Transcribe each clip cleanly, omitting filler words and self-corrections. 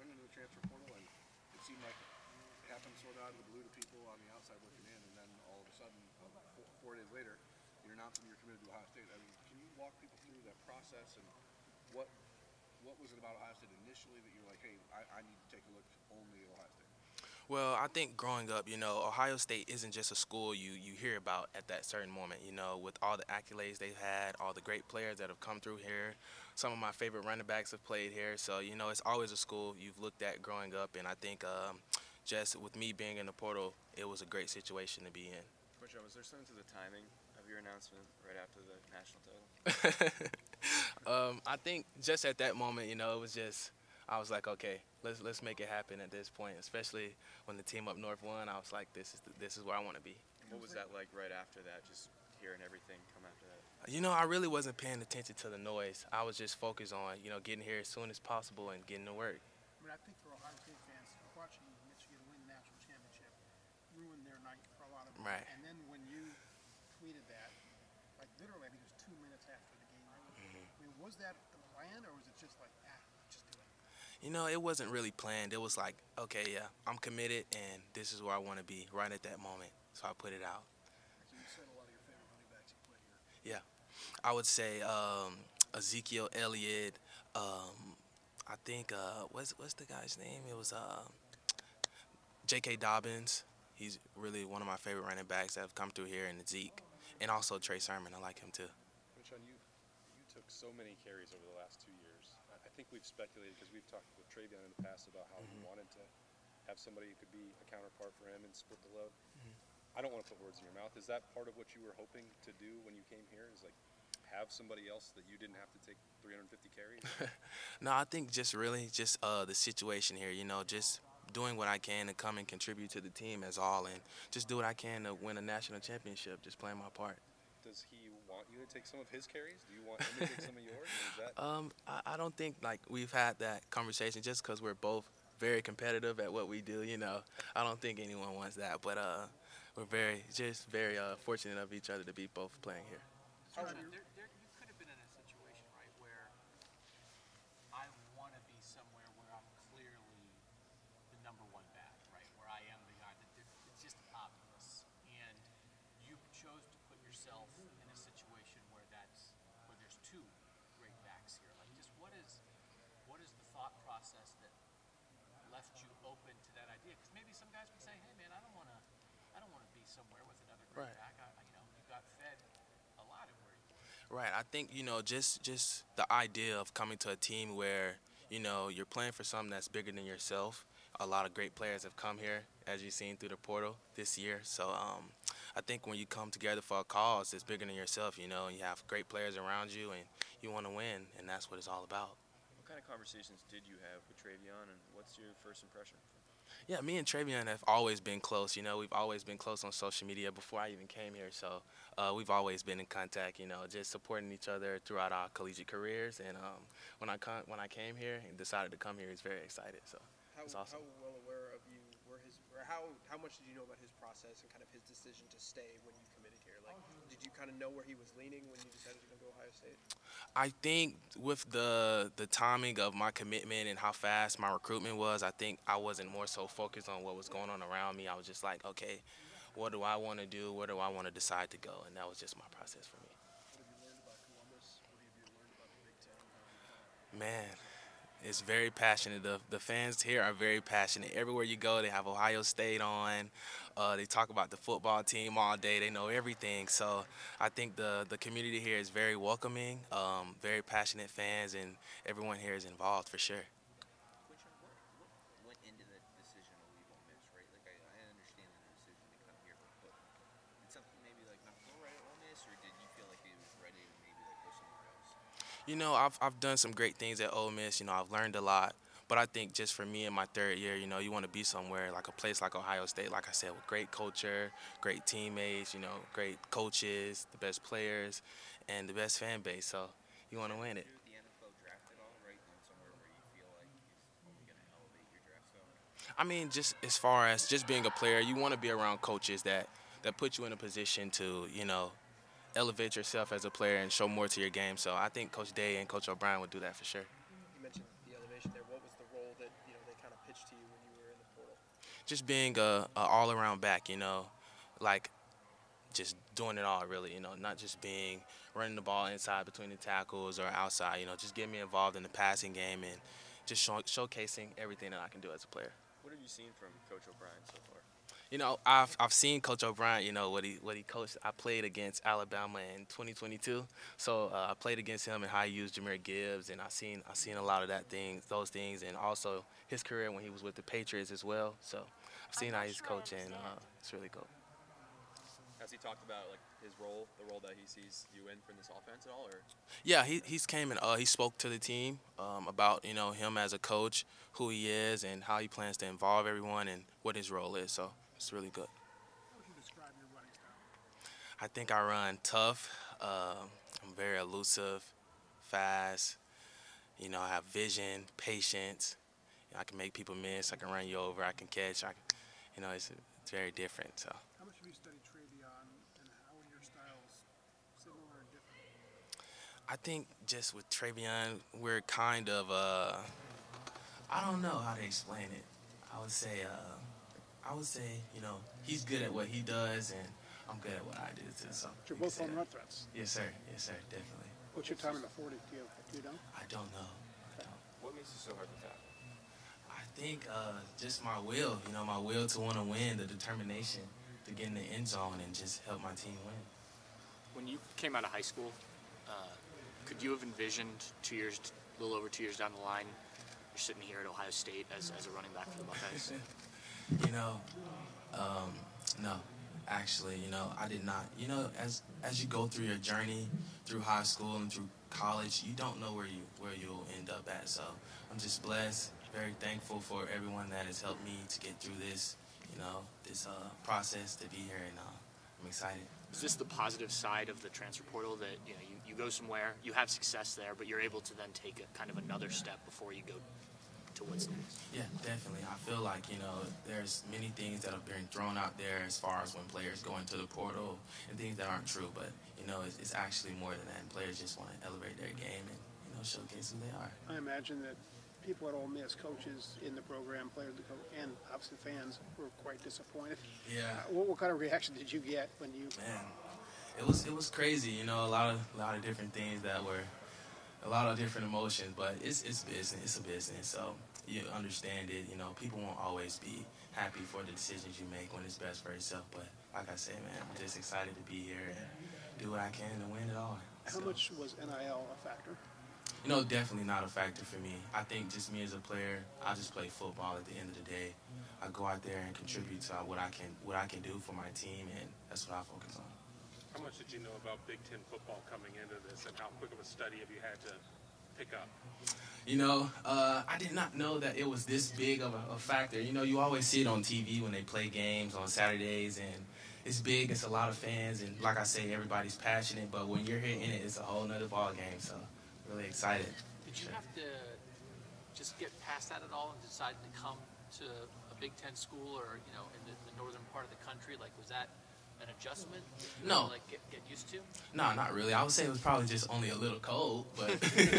went into the transfer portal, and it seemed like it happened sort of out of the blue to people on the outside looking in, and then all of a sudden, 4 days later, you're announcing you're committed to Ohio State. I mean, can you walk people through that process and what was it about Ohio State initially that you were like, hey, I need to take a look only at Ohio State? Well, I think growing up, Ohio State isn't just a school you hear about at that certain moment, with all the accolades they've had, all the great players that have come through here. Some of my favorite running backs have played here. So, it's always a school you've looked at growing up. And I think just with me being in the portal, it was a great situation to be in. Quinshon, was there something to the timing of your announcement right after the national title? I think just at that moment, it was just I was like, okay, let's make it happen at this point. Especially when the team up north won, I was like, this is where I want to be. What was that like right after that? Just hearing everything come after that. I really wasn't paying attention to the noise. I was just focused on getting here as soon as possible and getting to work. I mean, I think for Ohio State fans, watching Michigan win the national championship ruined their night for a lot of them. Right. And then when you tweeted that, like literally, I think it was 2 minutes after the game. I mean, was that the plan, or was it just like, just do it? It wasn't really planned. It was like, okay, yeah, I'm committed, and this is where I want to be right at that moment. So I put it out. So you said a lot of your favorite running backs you play here. Yeah, I would say Ezekiel Elliott. I think what's the guy's name? It was J.K. Dobbins. He's really one of my favorite running backs that have come through here, and Zeke, and also Trey Sermon. I like him too. Quinshon, you took so many carries over the last 2 years. I think we've speculated because we've talked with TreVeyon in the past about how he wanted to have somebody who could be a counterpart for him and split the load. I don't want to put words in your mouth. Is that part of what you were hoping to do when you came here? Is like have somebody else that you didn't have to take 350 carries? No, I think just really just the situation here. Just doing what I can to come and contribute to the team as all, and just do what I can to win a national championship. Just playing my part. Does he want you to take some of his carries? Do you want him to take some of yours? Or is that... I don't think like we've had that conversation just because we're both very competitive at what we do. I don't think anyone wants that, but we're very fortunate of each other to be both playing here. You could have been in a situation, right, where I want to be somewhere where I'm clearly the #1 back, right, where I am the guy that it's just obvious, and you chose to put yourself in a situation where there's two great backs here. Like, just what is the thought process that left you open to that idea? Because maybe some guys would say, hey man, I don't want to be somewhere with another great Right. back. You got fed a lot of where you were. Right. I think just the idea of coming to a team where you're playing for something that's bigger than yourself. A lot of great players have come here, as you've seen through the portal this year. So I think when you come together for a cause that's bigger than yourself, and you have great players around you, and you want to win, and that's what it's all about. What kind of conversations did you have with TreVeyon, and what's your first impression? Yeah, me and TreVeyon have always been close. We've always been close on social media before I even came here. So we've always been in contact, just supporting each other throughout our collegiate careers. And when I came here and decided to come here, he's very excited. So it's awesome. How well aware of you were how much did you know about his process and kind of his decision to stay when you committed here? Like, did you kind of know where he was leaning when you decided to go to Ohio State? I think with the timing of my commitment and how fast my recruitment was, I think I wasn't more so focused on what was going on around me. I was just like, okay, what do I want to do? Where do I want to decide to go? And that was just my process for me. What have you learned about Columbus? What have you learned about the Big Ten? Man, it's very passionate. The fans here are very passionate. Everywhere you go, they have Ohio State on. They talk about the football team all day. They know everything. So I think the community here is very welcoming, very passionate fans, and everyone here is involved for sure. Quinshon, what went into the decision to leave Ole Miss, right? Like, I understand the decision to come here, but did something maybe like not go right at Ole Miss, or did you feel like it was ready to maybe like go somewhere else? I've done some great things at Ole Miss. I've learned a lot. But I think just for me in my third year, you want to be somewhere like a place like Ohio State, like I said, with great culture, great teammates, great coaches, the best players, and the best fan base. So you want to win it. The NFL draft at all, right? And somewhere where you feel like he's only going to elevate your draft stock? I mean, just as far as just being a player, you want to be around coaches that put you in a position to, elevate yourself as a player and show more to your game. So I think Coach Day and Coach O'Brien would do that for sure. You mentioned the elevation there. What was the role that they pitch to you when you were in the portal? Just being a all-around back, you know, like just doing it all really, you know, not just being running the ball inside between the tackles or outside, you know, just getting me involved in the passing game and just showcasing everything that I can do as a player. What have you seen from Coach O'Brien so far? You know, I've seen Coach O'Brien, you know, what he coached. I played against Alabama in 2022, so I played against him and how he used Jahmyr Gibbs, and I seen a lot of those things, and also his career when he was with the Patriots as well. So I've seen how he's coaching. It's really cool. Has he talked about like his role, the role that he sees you in for this offense at all, or? Yeah, he's came and he spoke to the team about, you know, him as a coach, who he is, and how he plans to involve everyone and what his role is. So it's really good. How would you describe your running style? I think I run tough. I'm very elusive, fast. You know, I have vision, patience. I can make people miss. I can run you over. I can catch. You know, it's very different. So. How much have you studied TreVeyon, and how are your styles similar or different? I think just with TreVeyon, we're kind of, I don't know how to explain it. I would say, you know, he's good at what he does, and I'm good at what I do too. So. But you're both home run threats. Yes, sir. Yes, sir. Definitely. What's your time in the 40? Do you know? I don't know. What makes you so hard to tackle? I think just my will, you know, my will to want to win, the determination to get in the end zone and just help my team win. When you came out of high school, could you have envisioned a little over 2 years down the line, you're sitting here at Ohio State as a running back for the Buckeyes? You know, no. Actually, you know, I did not. You know, as you go through your journey through high school and through college, you don't know where you'll end up at. So I'm just blessed, very thankful for everyone that has helped me to get through this, you know, this process to be here, and I'm excited. Is this the positive side of the transfer portal that, you know, you go somewhere, you have success there, but you're able to then take a kind of another step before you go to what's next? Yeah, definitely. I feel like, you know, there's many things that have been thrown out there as far as when players go into the portal and things that aren't true, but, you know, it's actually more than that. And players just want to elevate their game and, you know, showcase who they are. I imagine that people at Ole Miss, coaches in the program, players, and obviously fans, were quite disappointed. Yeah. What kind of reaction did you get when you? Man, it was crazy. You know, a lot of different things that were, a lot of different emotions. But it's business. It's a business. So you understand it. You know, people won't always be happy for the decisions you make when it's best for yourself. But like I say, man, I'm just excited to be here and do what I can to win it all. How much was NIL a factor? You know, definitely not a factor for me. I think just me as a player, I just play football at the end of the day. I go out there and contribute to what I can do for my team, and that's what I focus on. How much did you know about Big Ten football coming into this, and how quick of a study have you had to pick up? You know, I did not know that it was this big of a factor. You know, you always see it on TV when they play games on Saturdays, and it's big. It's a lot of fans, and like I say, everybody's passionate. But when you're here in it, it's a whole nother ball game. So, really excited. Did you have to just get past that at all and decide to come to a Big Ten school, or, you know, in the northern part of the country? Like, was that an adjustment? No. Like get used to? No, not really. I would say it was probably just only a little cold, but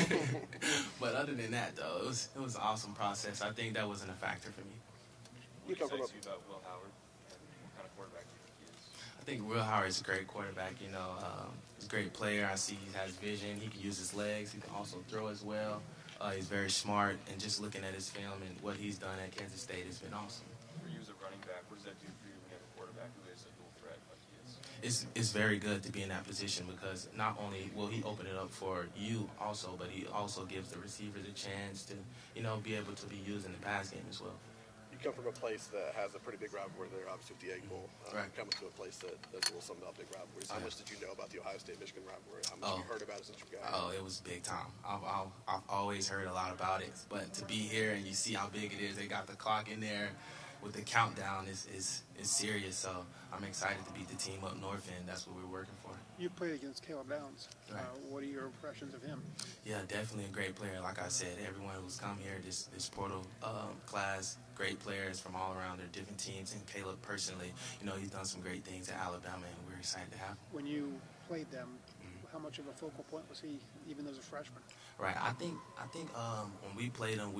but other than that, though, it was an awesome process. I think that wasn't a factor for me. What excites you about Will Howard, and what kind of quarterback do you think he is? I think Will Howard is a great quarterback. You know, he's a great player. I see he has vision. He can use his legs. He can also throw as well. He's very smart, and just looking at his film and what he's done at Kansas State has been awesome. For you as a running back, what does that do for you when you have a quarterback who is a dual threat like he is? It's very good to be in that position, because not only will he open it up for you also, but he also gives the receivers a chance to, you know, be able to be used in the pass game as well. You come from a place that has a pretty big rivalry there, obviously with the Egg Bowl. Right. Coming to a place that does a little something about big rivalries. How Yeah. much did you know about the Ohio State-Michigan rivalry? How much have you heard about it since you got here? Oh, it was big time. I've always heard a lot about it, but to be here and you see how big it is, they got the clock in there with the countdown, is serious. So I'm excited to beat the team up north, and that's what we're working for. You played against Caleb Downs. Right. What are your impressions of him? Yeah, definitely a great player. Like I said, everyone who's come here, this portal class, great players from all around their different teams. And Caleb personally, you know, he's done some great things at Alabama, and we're excited to have him. When you played them, how much of a focal point was he, even as a freshman? Right. I think when we played them, we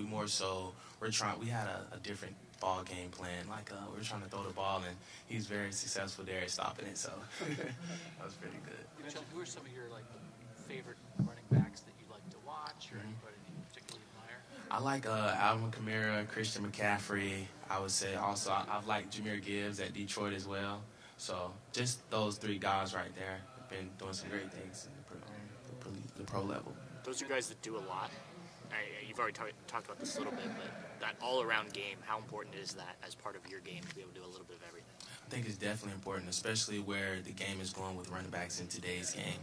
had a different ball game plan. Like we were trying to throw the ball, and he was very successful there at stopping it. So that was pretty good. Quinshon, who are some of your favorite running backs that you like to watch, or anybody that you particularly admire? I like Alvin Kamara, Christian McCaffrey. I would say also I've liked Jahmyr Gibbs at Detroit as well. So just those three guys right there have been doing some great things in the pro level. Those are guys that do a lot. You've already talked about this a little bit, but that all-around game, how important is that as part of your game to be able to do a little bit of everything? I think it's definitely important, especially where the game is going with running backs in today's game.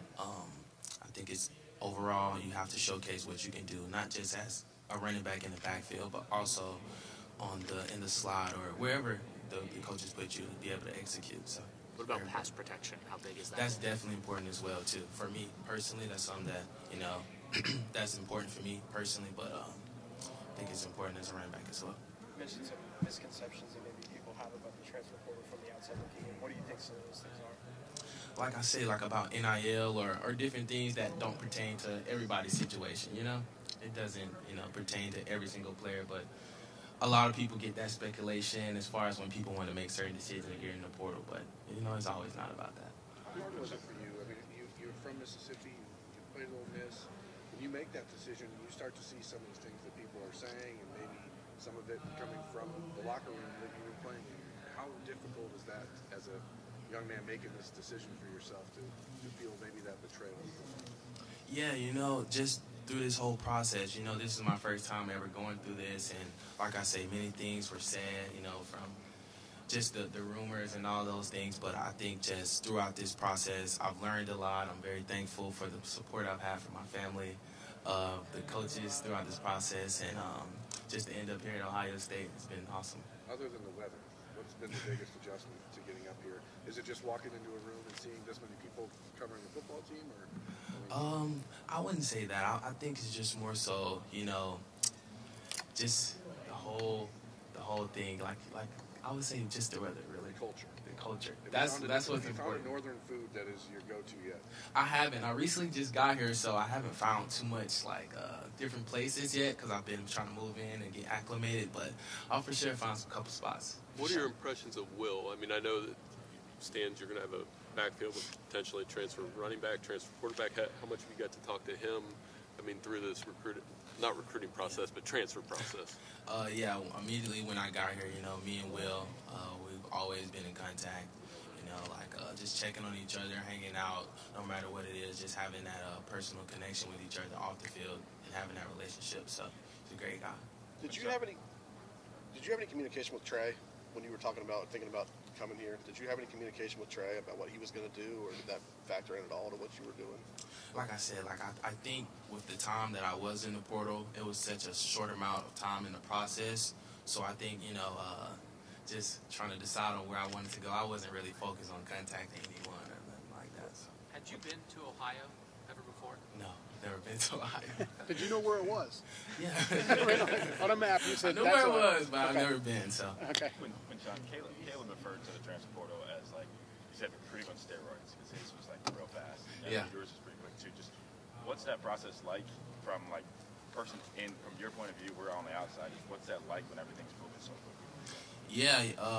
I think it's overall you have to showcase what you can do, not just as a running back in the backfield, but also in the slot or wherever the coaches put you to be able to execute. So. What about pass protection? How big is that? That's definitely important as well too. For me personally, that's something that that's important for me personally. But I think it's important as a running back as well. You mentioned some misconceptions that maybe people have about the transfer portal from the outside looking in. What do you think some of those things are? Like I say, about NIL or different things that don't pertain to everybody's situation. It doesn't pertain to every single player, but a lot of people get that speculation as far as when people want to make certain decisions and get in the portal, but it's always not about that. How hard was it for you? I mean, you're from Mississippi, you played at Ole Miss. When you make that decision, you start to see some of the things that people are saying, and maybe some of it coming from the locker room that you were playing in. How difficult is that as a young man making this decision for yourself to feel maybe that betrayal? Yeah, just through this whole process, this is my first time ever going through this, and like I say, many things were said, from just the rumors and all those things, but I think just throughout this process, I've learned a lot. I'm very thankful for the support I've had from my family, the coaches throughout this process, and just to end up here at Ohio State, it's been awesome. Other than the weather, what's been the biggest adjustment to getting up here? Is it just walking into a room and seeing this many people covering the football team, or? I wouldn't say that. I think it's just more so, just the whole thing. Like I would say, just the weather, really. The culture. That's what's important. Have you found a northern food that is your go-to yet? I haven't. I recently just got here, so I haven't found too much different places yet because I've been trying to move in and get acclimated. But I'll for sure find some couple spots. What are your impressions of Will? I mean, I know that stands you're going to have a backfield with potentially transfer running back, transfer quarterback. How much have you got to talk to him? I mean, through this not recruiting process, but transfer process. Yeah, immediately when I got here, me and Will, we've always been in contact. Just checking on each other, hanging out, no matter what it is, just having that personal connection with each other off the field and having that relationship. So he's a great guy. Did you have any communication with Trey when you were thinking about coming here? Did you have any communication with Trey about what he was going to do, or did that factor in at all to what you were doing? Like I said, I think with the time that I was in the portal, it was such a short amount of time in the process. So I think, just trying to decide on where I wanted to go, I wasn't really focused on contacting anyone or nothing like that. So. Had you been to Ohio ever before? No, never been to Ohio. Did you know where it was? Yeah. On a map, you said I knew where it was, but I've never been. So. Okay. When John Caleb referred to the transfer portal as he said recruiting on steroids because his was real fast. And yeah. Yours was pretty quick too. Just what's that process like from from your point of view? We're on the outside. What's that like when everything's moving so quickly? Yeah,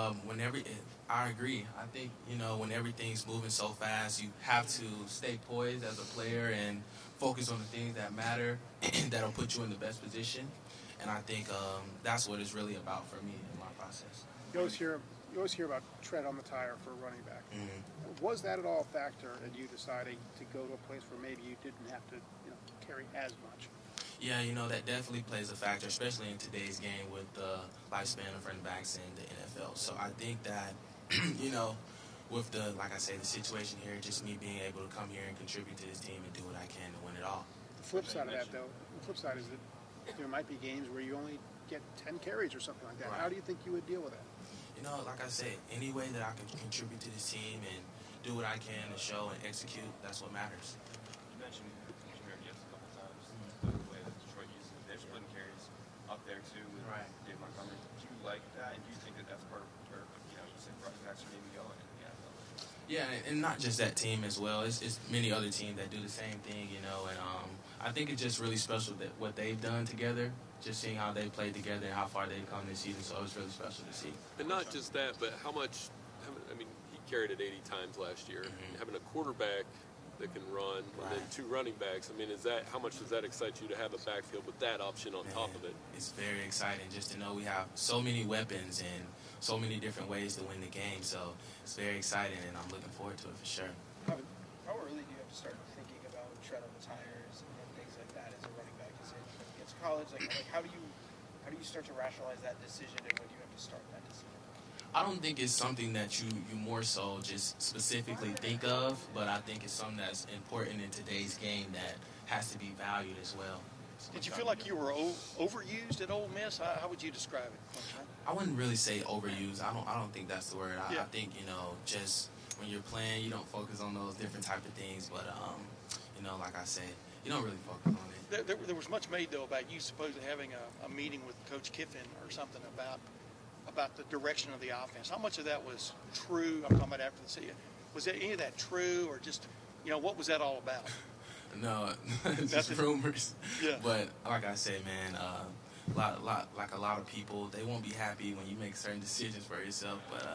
I agree. I think, when everything's moving so fast, you have to stay poised as a player and focus on the things that matter that'll put you in the best position. And I think that's what it's really about for me in my process. You always hear about tread on the tire for a running back. Mm-hmm. Was that at all a factor in you deciding to go to a place where maybe you didn't have to carry as much? Yeah, that definitely plays a factor, especially in today's game with the lifespan of running backs in the NFL. So I think that, with the situation here, just me being able to come here and contribute to this team and do what I can to win it all. The flip side of that, though, is that there might be games where you only get 10 carries or something like that. Right. How do you think you would deal with that? Like I said, any way that I can contribute to this team and do what I can to show and execute, that's what matters. You mentioned Jahmyr Gibbs a couple times. The way that Detroit uses it, they're splitting carries up there too with Dave Montgomery. Do you like that, and do you think that that's part of where you said running backs are maybe going in the NFL? Yeah, and not just that team as well. It's many other teams that do the same thing, and I I think it's just really special that what they've done together, just seeing how they played together and how far they've come this season. So it's really special to see. And not just that, but how much, I mean, he carried it 80 times last year. Having a quarterback that can run, and then 2 running backs. I mean, how much does that excite you to have a backfield with that option on top of it? It's very exciting just to know we have so many weapons and so many different ways to win the game. So it's very exciting, and I'm looking forward to it for sure. How early do you have to start thinking about tread on the tires and things like that as a running back? Is it against college? Like how do you start to rationalize that decision, and when do you have to start that decision? I don't think it's something that you more so just specifically think of, but I think it's something that's important in today's game that has to be valued as well. Did you feel like you were overused at Ole Miss? How would you describe it? I wouldn't really say overused. I don't think that's the word. I think, just when you're playing, you don't focus on those different type of things. But, like I said, you don't really focus on it. There was much made, though, about you supposedly having a meeting with Coach Kiffin or something about the direction of the offense. How much of that was true? I'm talking about after the season. Was any of that true, or just, what was that all about? No, it's just rumors. Yeah. But like I said, man, a lot of people, they won't be happy when you make certain decisions for yourself. But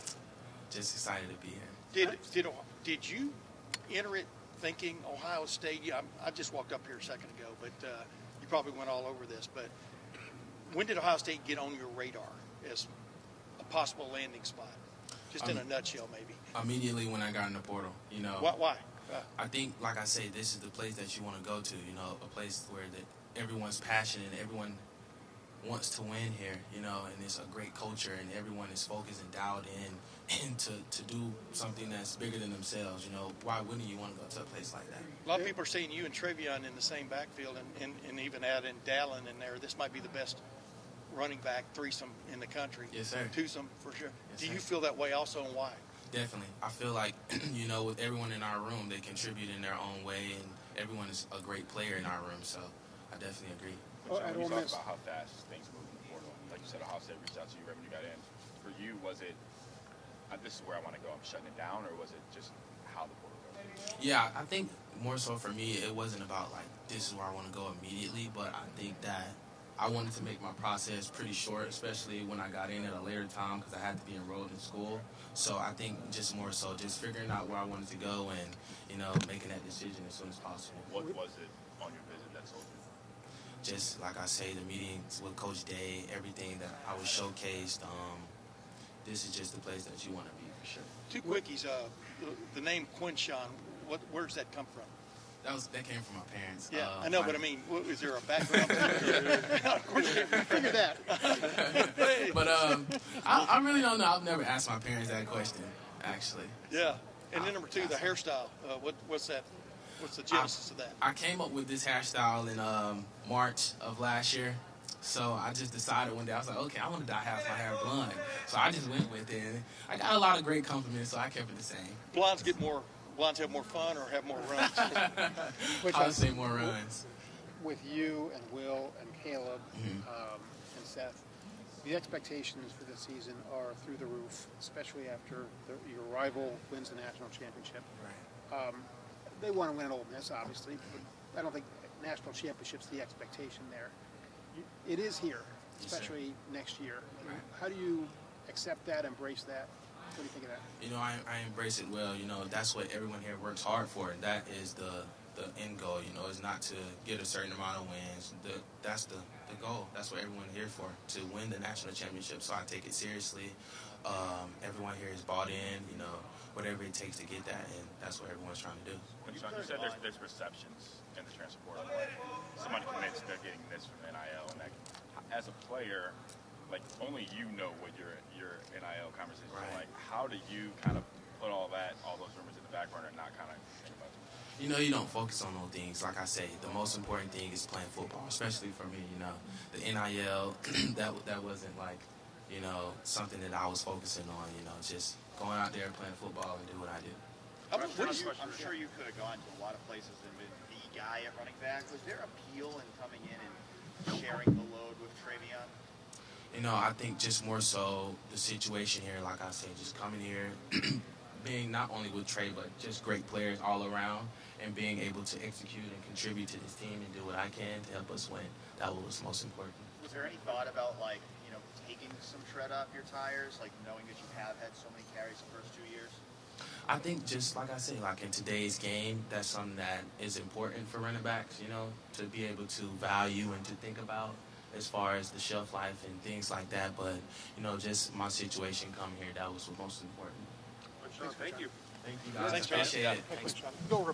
just excited to be here. Did you enter it thinking Ohio State? Yeah, I just walked up here a second ago, but you probably went all over this. But when did Ohio State get on your radar as a possible landing spot? Just in a nutshell, maybe. Immediately when I got in the portal, Why? I think, like I say, this is the place that you want to go to. A place where everyone's passionate, and everyone wants to win here. And it's a great culture, and everyone is focused and dialed in, and to do something that's bigger than themselves. Why wouldn't you want to go to a place like that? A lot of people are seeing you and TreVeyon in the same backfield, and even add in Dallin in there. This might be the best running back threesome in the country. Yes, sir. Twosome, for sure. Yes, Do sir. you feel that way also, and why? Definitely. I feel like, with everyone in our room, they contribute in their own way, and everyone is a great player in our room, so I definitely agree. When you talk about how fast things move in the portal, like you said, Ohio State reached out to you right when you got in. For you, was it, this is where I want to go, I'm shutting it down, or was it just how the portal goes? Yeah, I think more so for me, it wasn't about, this is where I want to go immediately, but I think that I wanted to make my process pretty short, especially when I got in at a later time because I had to be enrolled in school. So I think just more so just figuring out where I wanted to go and, making that decision as soon as possible. What was it on your visit that sold you? Just, like I say, the meetings with Coach Day, everything that I was showcased, this is just the place that you want to be for sure. Two quickies. The name Quinshon, where does that come from? That came from my parents. Yeah, I know, but I mean, is there a background to it? Of course, you figured that. But I really don't know. I've never asked my parents that question, actually. Yeah. And then number 2, the hairstyle. What's that? What's the genesis of that? I came up with this hairstyle in March of last year. So I just decided one day, I was like, okay, I want to dye half my hair blonde. So I just went with it. I got a lot of great compliments, so I kept it the same. Blondes have more fun or have more runs? I would say more runs. With you and Will and Caleb and Seth, the expectations for this season are through the roof, especially after your rival wins the national championship. Right. They want to win at Ole Miss, obviously, but I don't think national championship's the expectation there. It is here, especially next year. Right. How do you accept that, embrace that? What do you think of that? I embrace it well. That's what everyone here works hard for. And that is the end goal. Is not to get a certain amount of wins. That's the goal. That's what everyone here for, to win the national championship. So I take it seriously. Everyone here is bought in. Whatever it takes to get that, and that's what everyone's trying to do. You said there's receptions in the transfer portal. Somebody commits, they're getting this from NIL, and as a player, only you know what your NIL conversations are like. How do you kind of put all those rumors in the back burner and not kind of think about it? You don't focus on those things. Like I say, the most important thing is playing football, especially for me. The NIL, that wasn't something that I was focusing on. Just going out there playing football and do what I do. I'm sure you could have gone to a lot of places and been the guy at running back. Was there appeal in coming in and sharing the load with TreVeyon? I think just more so the situation here, like I said, just coming here, being not only with Trey, but just great players all around, and being able to execute and contribute to this team and do what I can to help us win. That was most important. Was there any thought about, like, taking some tread off your tires, like knowing that you have had so many carries the first 2 years? I think just like I said, like in today's game, that's something that is important for running backs, to be able to value and to think about as far as the shelf life and things like that. But, just my situation coming here, that was what most important. Thank you. Thank you guys. Thanks, man. Appreciate it. Thanks. Go